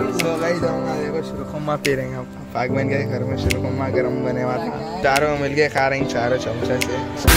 तो गाइस हम देखो शुरुखुमा पी रहे हैं। हम फागमैन के घर में शुरुखुमा गरम बने हुआ था, चारों मिलके खा रहे हैं, चारों चमचे से।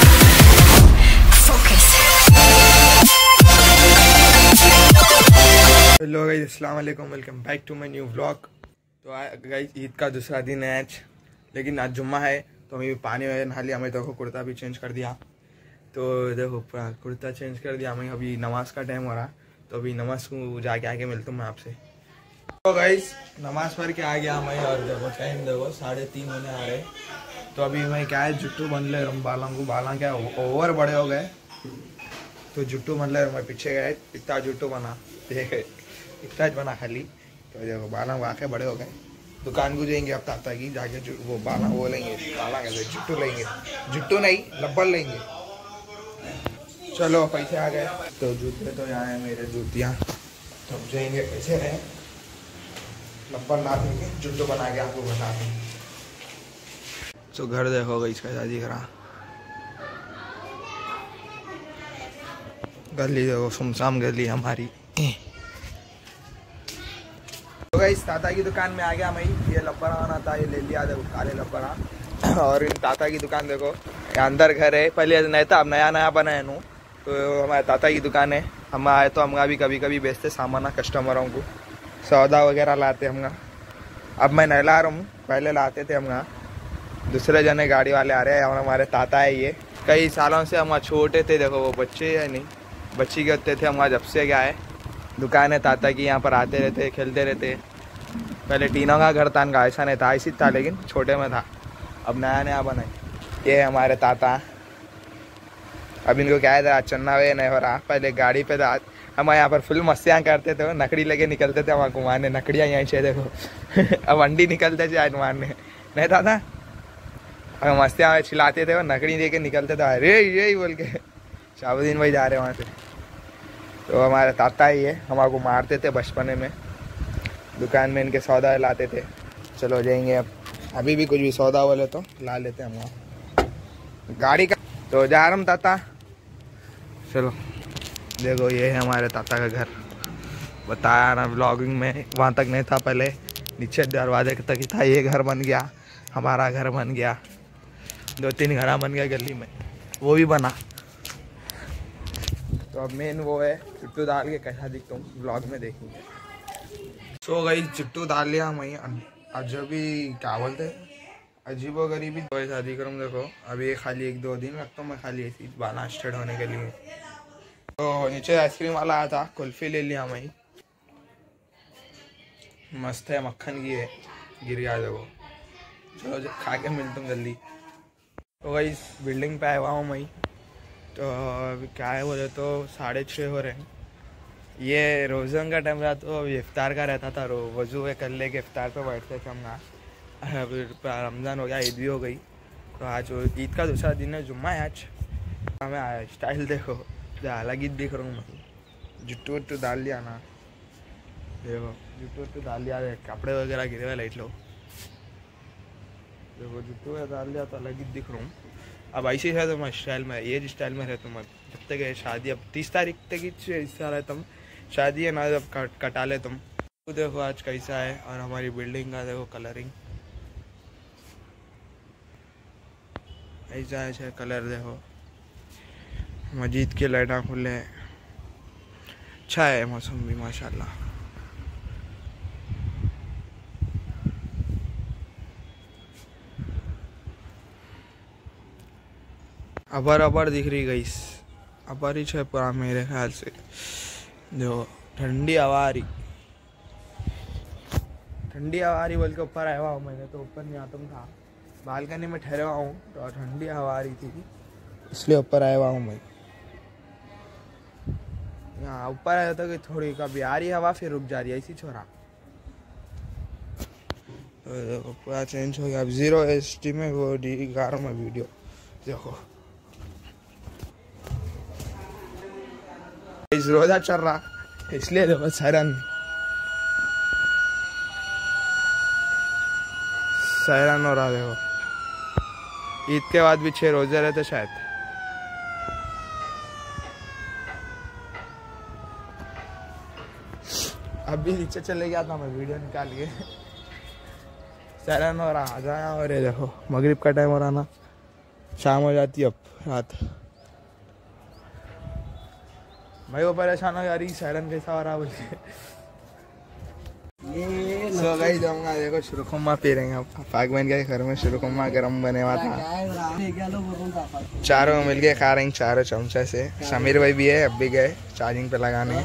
हेलो गाइस, अस्सलाम वालेकुम, welcome back to my new vlog. तो गाइस ईद का दूसरा दिन है आज, लेकिन आज जुम्मा है तो हमें पानी में नहा लिया। हमें देखो कुर्ता भी चेंज कर दिया, तो देखो पूरा कुर्ता चेंज कर दिया हमें। अभी नमाज का टाइम हो रहा, तो अभी नमाज को जाके आके मिलता हूँ मैं आपसे। तो गाइस नमाज पढ़ के आ गया मैं, और देखो टाइम देखो 3:30 होने आ रहे। तो अभी मैं क्या है जुट्टू बन ले बालों को, बाला क्या ओवर बड़े हो गए, तो जुट्टू बन ले। मैं पीछे गए, इतना जुट्टू बना, देख इतना बना खाली। तो देखो बाला वाकई बड़े हो गए। दुकान को जाएंगे अब ताता की, जाके वो बाला वो लेंगे, बाला कैसे जुट्टू लेंगे, जुट्टू नहीं लब्बल लेंगे। चलो पैसे आ गए, तो जूते तो यहाँ है मेरे जूतियाँ, तो जाएंगे पैसे रहे लब्बल ला देंगे, जुट्टू बना के आपको बता देंगे। तो घर देखोगे इसका शादी करा, गली देखो सुमसाम गली हमारी। तो गाइस ताता की दुकान में आ गया मैं। ये लब्बरा आना था, ये ले लिया देखो काले लब्बरा। और इन ताता की दुकान देखो, यहाँ अंदर घर है, पहले नहीं था, अब नया नया बना है नू। तो हमारे ताता की दुकान है, हम आए तो हम भी कभी कभी बेचते सामान कस्टमरों को, सौदा वगैरह लाते हम। अब मैं नहीं ला रहा हूँ, पहले लाते थे हम। दूसरे जने गाड़ी वाले आ रहे हैं, और हमारे ताता है ये। कई सालों से हम छोटे थे, देखो वो बच्चे है नहीं, बच्ची के होते थे हम, जब से क्या है दुकान है ताता की, यहाँ पर आते रहते खेलते रहते। पहले टीनों का घर था इनका, ऐसा नहीं था, ऐसी था लेकिन छोटे में था, अब नया नया बना है। ये है हमारे ताता। अब इनको क्या है चन्ना वे नहीं हो रहा, पहले गाड़ी पे था। हम यहाँ पर फुल मस्तियाँ करते थे, नकड़ी लेके निकलते थे वहाँ घुमाने, नकड़ियाँ यहीं से देखो अब अंडी निकलते थे आज मारने, नहीं था हम मस्तियाँ चिल्लाते थे, वो नकड़ी लेके निकलते थे, अरे यही बोल के शाहबुद्दीन भाई जा रहे वहाँ से। तो हमारे ताता ही है, हमारे मारते थे बचपने में, दुकान में इनके सौदा लाते थे। चलो जाएंगे अब, अभी भी कुछ भी सौदा बोले तो ला लेते हम वहाँ गाड़ी का। तो जा रहा हूँ ताता, चलो देखो ये है हमारे ताता का घर। बताया ना व्लॉगिंग में, वहाँ तक नहीं था, पहले नीचे दरवाजे तक ही था। ये घर बन गया, हमारा घर बन गया, 2-3 घर बन गया गली में, वो भी बना। तो अब मेन वो है चुट्टू डाल के कैसा दिखता हूँ ब्लॉग में देखेंगे। सो गई चुट्टू डाल लिया वहीं, अजबी क्या बोलते अजीबो गरीबी। तो शादी करूँ देखो, अभी ये खाली 1-2 दिन लगता हूँ मैं खाली ऐसी बाला स्टार्ट होने के लिए। तो नीचे आइसक्रीम वाला आया था, कुल्फी ले लिया वहीं, मस्त है, मक्खन की है, गिर गया देखो। चलो जब खा के मिलता हूँ जल्दी। तो वही बिल्डिंग पे आया हुआ हूँ मैं। तो अभी क्या है बोले तो 6:30 हो रहे हैं। ये रोज़न का टाइम रहा, तो इफ्तार का रहता था, वजू कर ले के इफ्तार पे बैठते थे हम। अभी रमज़ान हो गया, ईद भी हो गई, तो आज ईद का दूसरा दिन है, जुम्मा है आज। हमें आया स्टाइल देखो, अलग ही दिख रहा हूँ मैं। जुट्टू वुट्टू डाल लिया ना, देखो जुट्टू वुट्टू डाल लिया, कपड़े वगैरह गिरे हुए लाइट लो, देखो जुट्टू डाल लिया तो अलग ही दिख रहा हूँ। अब ऐसे है तो मैं स्टाइल में, ये स्टाइल में रहता हूँ मैं जब तक है शादी। अब 30 तारीख तक ही हिस्सा रहता हूँ, शादी है ना, जब कटा ले तुम। तो देखो आज कैसा है, और हमारी बिल्डिंग का देखो कलरिंग ऐसा है, कलर देखो, मस्जिद के लाइटा खुले हैं, अच्छा है मौसम भी माशाल्लाह। अबर दिख रही गई, अबर ही है पूरा मेरे ख्याल से। जो ठंडी हवा आ रही, ठंडी हवा आ रही बोल के ऊपर आया हुआ हूँ मैंने, तो ऊपर नहीं आता था, बालकनी में ठहरे हुआ हूँ, तो ठंडी हवा आ रही थी इसलिए ऊपर आया हुआ हूँ मैं। यहाँ ऊपर आया था कि थोड़ी कभी आ रही हवा फिर रुक जा रही है ऐसी छोरा। तो पूरा चेंज हो गया, अब 0 HD में वो D11 में वीडियो देखो। इस रोजा चल रहा इसलिए देखो सैरन हो रहा देखो। ईद के बाद भी 6 रोजे रहते शायद। अभी नीचे चले गया था मैं वीडियो निकाल के। सायरन हो रहा आ जाया, और ये देखो मगरिब का टाइम हो रहा ना, शाम हो जाती है अब रात। मैं वो परेशान हो जा रही सायरन कैसा हो रहा बोल के। सो गाइस जाऊंगा देखो शुरुखुम्मा पी रहे हैं अब। पागमैन के घर में शुरुखुम्मा गरम बने हुआ था, चारों मिलके खा रहे हैं चारों चमचे से। समीर भाई भी है, अब भी गए चार्जिंग पे लगाने।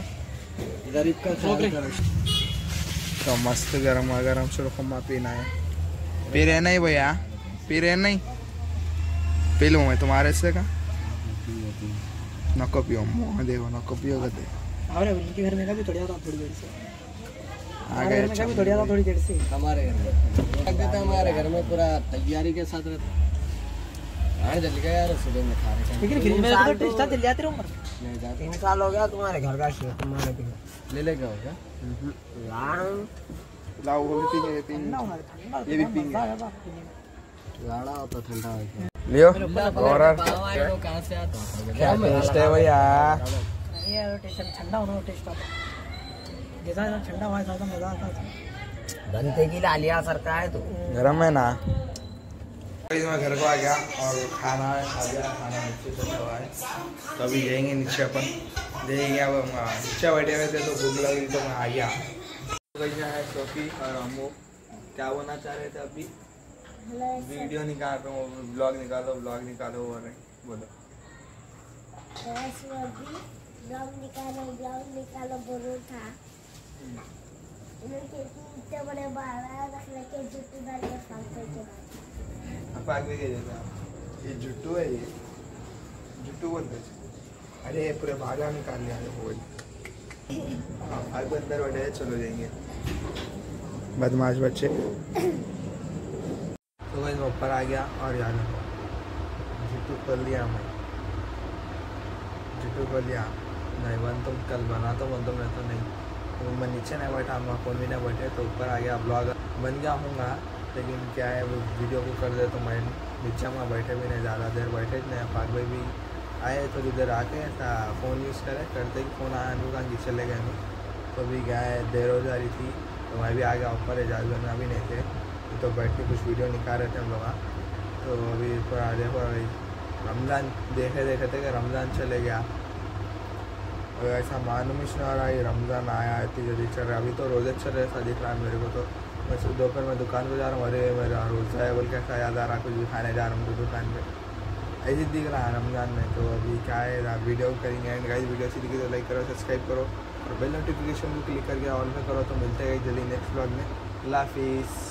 तो मस्त गरम शुरुखुम्मा पीना है। पी रहे नहीं भैया, पी रहे नहीं, पी लूँ मैं तुम्हारे से का नको पियो मुँह देखो नको पियो गते। उनके घर में का भी थोड़ी देर से आ गए थोड़ी देर से हमारे घर में हमारे घर में पूरा तैयारी के साथ रहता। जल्दी गया यार, सुबह में खा रहे। लेकिन फ्रिज में तो टेस्ट चल जाते रहो। नहीं जाते। 3 साल हो गया तुम्हारे घर का शेर तुम्हारे पे ले लेके आओ क्या? लाओ वो भी पीएंगे, ये भी पीएंगे। गाढ़ा होता ठंडा होता लियो और कहां से आता है? क्या टेस्ट है भैया? ये टेस्ट ठंडा होना टेस्ट आता, जैसा ठंडा हुआ ज्यादा मजा आता है। बनते की लालिया सरका है तो गरम है ना। मैं घर को आ गया और खाना खा लिया, खाना नीचे चला हुआ है। तो अभी जाएंगे नीचे अपन, देखेंगे। अब नीचे बैठे हुए थे तो भूख लगी तो मैं आ गया। है सोफी और अम्मू क्या बोलना चाह रहे थे? अभी वीडियो निकाल रहा हूँ, ब्लॉग निकालो बोल रहे बोलो। ब्लॉग निकालो बोलो था। इतने बड़े बाल रख के जुट्टू डाल के फालतू के पाग में ये जुट्टू है, ये जुट्टू बोलते। अरे पूरे भागा निकाल लिया बोल। आग अंदर बैठे, चलो जाएंगे बदमाश बच्चे। तो वही ऊपर आ गया और यार जुट्टू खोल लिया, मैं जुट्टू खोल लिया। नहीं बन तो कल बना तो बन तो मैं तो नहीं, तो मैं नीचे नहीं बैठा, हम फोन भी नहीं बैठे, तो ऊपर आ गया। ब्लॉग बन गया हूँगा, लेकिन क्या है वो वीडियो को कर दे तो मैं नीचे में बैठे भी नहीं, ज़्यादा देर बैठे नहीं। पाक भाई भी आए तो इधर आके ऐसा फ़ोन यूज़ करे, करते ही फ़ोन आया हम लोग चले गए मैं। तो अभी क्या है देर हो जा रही थी तो मैं भी आ गया ऊपर, एजाज में अभी नहीं थे तो बैठ के कुछ वीडियो निकाल रहे थे हम लोग। तो अभी थोड़ा देखो रमज़ान देखे थे कि रमज़ान चले गया, और ऐसा मालूम ही नहीं आ रहा है रमज़ान आया इतनी जल्दी चल रहा है। अभी तो रोज़े चल रहे ऐसा दिख रहा है मेरे को। तो मैं दोपहर में दुकान पे जा रहा हूँ, अरे मेरा रोज़ा है बोल के ऐसा याद आ रहा, कुछ भी खाने जा रहा हूँ तो दुकान पे ऐसे दिख रहा है रमज़ान में। तो अभी क्या है वीडियो करेंगे। एंड गाइस वीडियो अच्छी दिखी तो लाइक करो, सब्सक्राइब करो और बेल नोटिफिकेशन को क्लिक करके ऑन में करो। तो मिलते हैं जल्दी नेक्स्ट ब्लॉग में। अल्लाह हाफिज़।